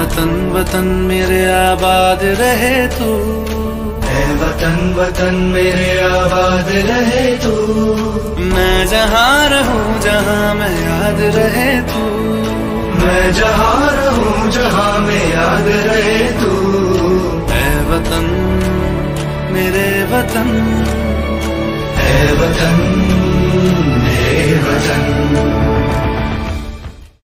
वतन वतन मेरे आबाद रहे तू, ऐ वतन वतन मेरे आबाद रहे तू। मैं जहाँ रहूं जहाँ मैं याद रहे तू, मैं जहाँ रहूं जहाँ में याद रहे तू। ऐ वतन मेरे वतन, ऐ वतन मेरे वतन।